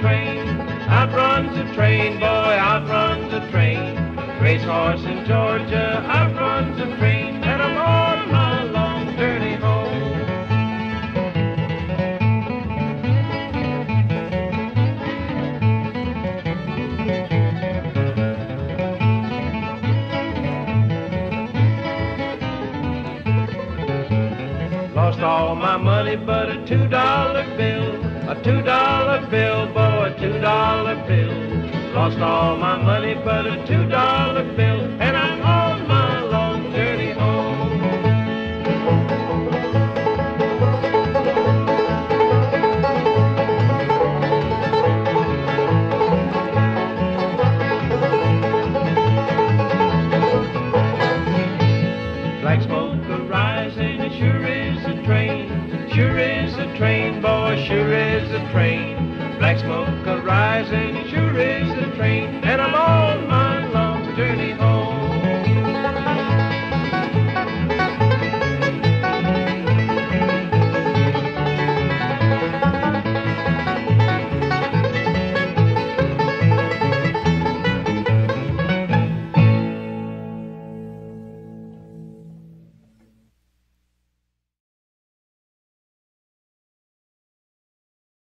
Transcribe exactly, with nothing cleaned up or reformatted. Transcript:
train, outruns the train, boy, outruns the train. Racehorse in Georgia, outruns the train, and I'm on my long journey home. Lost all my money but a two dollar bill, a two dollar bill, boy, a two dollar bill. Lost all my money but a two dollar bill, and I'm on my long journey home. Black smoke a-rising, it sure is a train, sure is a train, boy, sure is a train. Black smoke a-rising,